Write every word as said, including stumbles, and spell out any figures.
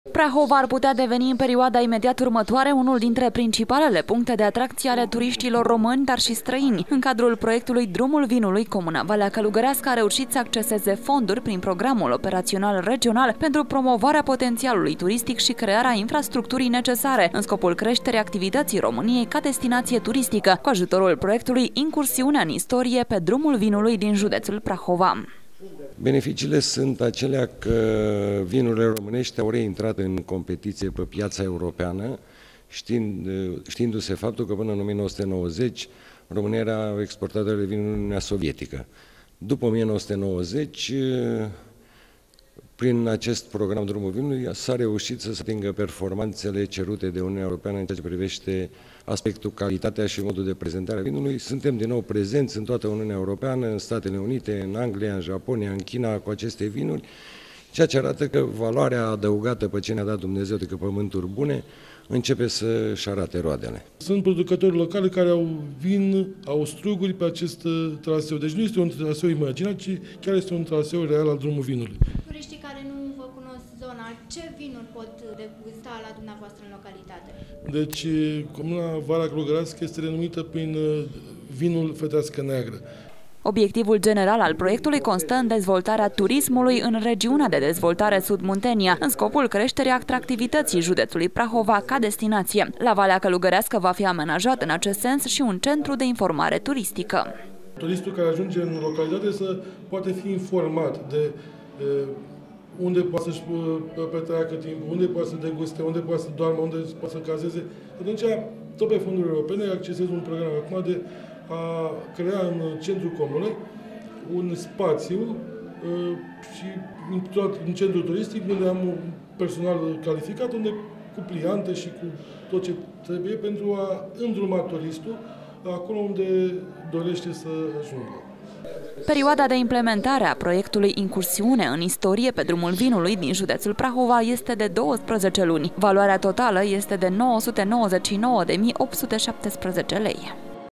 Prahova ar putea deveni în perioada imediat următoare unul dintre principalele puncte de atracție ale turiștilor români, dar și străini. În cadrul proiectului Drumul Vinului, Comuna Valea Călugărească a reușit să acceseze fonduri prin programul operațional regional pentru promovarea potențialului turistic și crearea infrastructurii necesare, în scopul creșterii activității României ca destinație turistică, cu ajutorul proiectului Incursiunea în istorie pe Drumul Vinului din județul Prahova. Beneficiile sunt acelea că vinurile românești au reintrat în competiție pe piața europeană, știind, știindu-se faptul că până în o mie nouă sute nouăzeci România era exportatoare de vinuri în Uniunea Sovietică. După o mie nouă sute nouăzeci, prin acest program Drumul Vinului s-a reușit să se atingă performanțele cerute de Uniunea Europeană în ceea ce privește aspectul, calitatea și modul de prezentare a vinului. Suntem din nou prezenți în toată Uniunea Europeană, în Statele Unite, în Anglia, în Japonia, în China cu aceste vinuri, ceea ce arată că valoarea adăugată pe ce ne-a dat Dumnezeu, adică pământuri bune, începe să-și arate roadele. Sunt producători locali care au vin, au struguri pe acest traseu. Deci nu este un traseu imaginat, ci chiar este un traseu real al Drumul Vinului. Turiștii care nu vă cunosc zona, ce vinuri pot degusta la dumneavoastră în localitate? Deci, Comuna Valea Călugărească este renumită prin vinul Fetească Neagră. Obiectivul general al proiectului constă în dezvoltarea turismului în regiunea de dezvoltare Sud-Muntenia, în scopul creșterii atractivității județului Prahova ca destinație. La Valea Călugărească va fi amenajat în acest sens și un centru de informare turistică. Turistul care ajunge în localitate să poate fi informat de unde poate să-și petreacă timpul, unde poate să deguste, unde poate să doarmă, unde poate să cazeze. Atunci, tot pe fonduri europene, accesez un program acum de a crea în centrul comunei un spațiu uh, și tot în centrul turistic unde am un personal calificat, unde cu pliante și cu tot ce trebuie pentru a îndruma turistul acolo unde dorește să ajungă. Perioada de implementare a proiectului Incursiune în istorie pe Drumul Vinului din județul Prahova este de douăsprezece luni. Valoarea totală este de nouă sute nouăzeci și nouă de mii opt sute șaptesprezece lei.